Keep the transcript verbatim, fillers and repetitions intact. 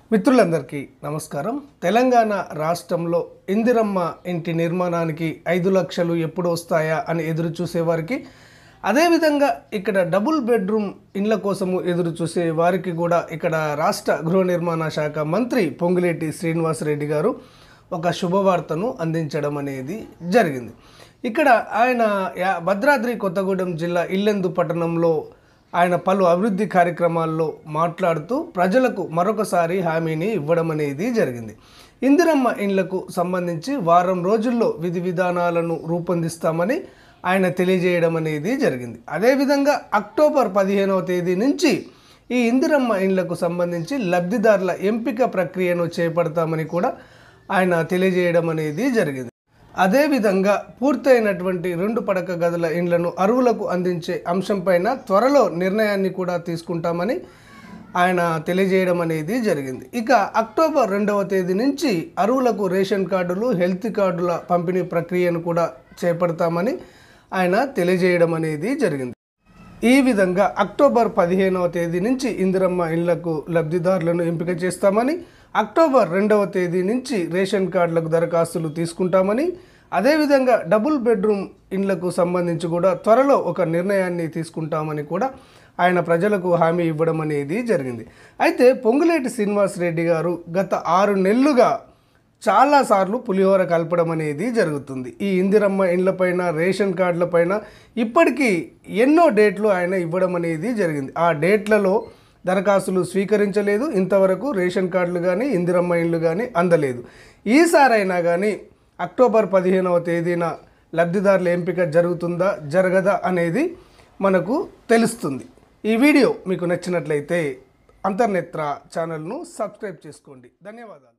మిత్రులందరికీ నమస్కారం. తెలంగాణ రాష్ట్రంలో ఇందిరమ్మ ఇంటి నిర్మాణానికి ఐదు లక్షలు ఎప్పుడు వస్తాయా అని ఎదురు చూసేవారికి, అదేవిధంగా ఇక్కడ డబుల్ బెడ్రూమ్ ఇండ్ల కోసము ఎదురు చూసే వారికి కూడా ఇక్కడ రాష్ట్ర గృహ నిర్మాణ శాఖ మంత్రి పొంగులేటి శ్రీనివాసరెడ్డి గారు ఒక శుభవార్తను అందించడం అనేది జరిగింది. ఇక్కడ ఆయన భద్రాద్రి కొత్తగూడెం జిల్లా ఇల్లెందు పట్టణంలో ఆయన పలు అభివృద్ధి కార్యక్రమాల్లో మాట్లాడుతూ ప్రజలకు మరొకసారి హామీని ఇవ్వడం అనేది జరిగింది. ఇందిరమ్మ ఇండ్లకు సంబంధించి వారం రోజుల్లో విధి విధానాలను రూపొందిస్తామని ఆయన తెలియజేయడం అనేది జరిగింది. అదేవిధంగా అక్టోబర్ పదిహేనవ తేదీ నుంచి ఈ ఇందిరమ్మ ఇండ్లకు సంబంధించి లబ్ధిదారుల ఎంపిక ప్రక్రియను చేపడతామని కూడా ఆయన తెలియజేయడం అనేది జరిగింది. అదేవిధంగా పూర్తయినటువంటి రెండు పడక గదుల ఇండ్లను అర్హులకు అందించే అంశంపైన త్వరలో నిర్ణయాన్ని కూడా తీసుకుంటామని ఆయన తెలియజేయడం అనేది జరిగింది. ఇక అక్టోబర్ రెండవ తేదీ నుంచి అర్హులకు రేషన్ కార్డులు, హెల్త్ కార్డుల పంపిణీ ప్రక్రియను కూడా చేపడతామని ఆయన తెలియజేయడం అనేది జరిగింది. ఈ విధంగా అక్టోబర్ పదిహేనవ తేదీ నుంచి ఇందిరమ్మ ఇళ్లకు లబ్ధిదారులను ఎంపిక చేస్తామని, అక్టోబర్ రెండవ తేదీ నుంచి రేషన్ కార్డులకు దరఖాస్తులు తీసుకుంటామని, అదేవిధంగా డబుల్ బెడ్రూమ్ ఇండ్లకు సంబంధించి కూడా త్వరలో ఒక నిర్ణయాన్ని తీసుకుంటామని కూడా ఆయన ప్రజలకు హామీ ఇవ్వడం అనేది జరిగింది. అయితే పొంగులేటి శ్రీనివాసరెడ్డి గారు గత ఆరు నెలలుగా చాలాసార్లు పులిహోర కలపడం అనేది జరుగుతుంది. ఈ ఇందిరమ్మ ఇండ్లపైన, రేషన్ కార్డులపైన ఇప్పటికీ ఎన్నో డేట్లు ఆయన ఇవ్వడం అనేది జరిగింది. ఆ డేట్లలో దరఖాస్తులు స్వీకరించలేదు. ఇంతవరకు రేషన్ కార్డులు కానీ, ఇందిరమ్మ ఇండ్లు కానీ అందలేదు. ఈసారైనా కానీ అక్టోబర్ పదిహేనవ తేదీన లబ్ధిదారుల ఎంపిక జరుగుతుందా జరగదా అనేది మనకు తెలుస్తుంది. ఈ వీడియో మీకు నచ్చినట్లయితే అంతర్నేత్ర ఛానల్ను సబ్స్క్రైబ్ చేసుకోండి. ధన్యవాదాలు.